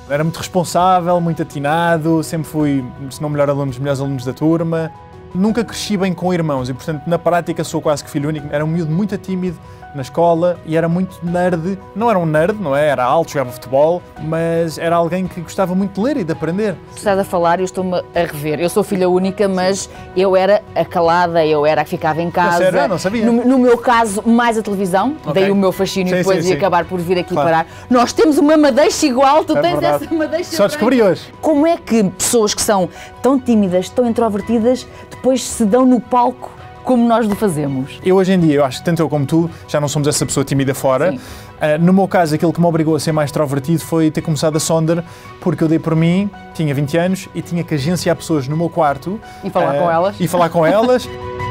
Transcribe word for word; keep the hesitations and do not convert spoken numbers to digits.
Era muito responsável, muito atinado, sempre fui, se não melhor aluno, dos melhores alunos da turma. Nunca cresci bem com irmãos e, portanto, na prática sou quase que filho único. Era um miúdo muito tímido na escola e era muito nerd. Não era um nerd, não é? Era alto, jogava futebol, mas era alguém que gostava muito de ler e de aprender. Tu estás a falar e eu estou-me a rever. Eu sou filha única, mas eu era a calada, eu era a que ficava em casa. Sério? Ah, não sabia. No, no meu caso, mais a televisão, Okay. Daí o meu fascínio Sim, depois sim, de sim. acabar por vir aqui Claro. parar. Nós temos uma madeixa igual, tu É tens verdade. essa madeixa Só descobri hoje. Como é que pessoas que são tão tímidas, tão introvertidas, depois se dão no palco como nós o fazemos? Eu hoje em dia, eu acho que tanto eu como tu, já não somos essa pessoa tímida fora. Sim. Uh, no meu caso, aquilo que me obrigou a ser mais extrovertido foi ter começado a Sonder, porque eu dei por mim, tinha vinte anos e tinha que agenciar pessoas no meu quarto. E falar uh, com elas. E falar com elas.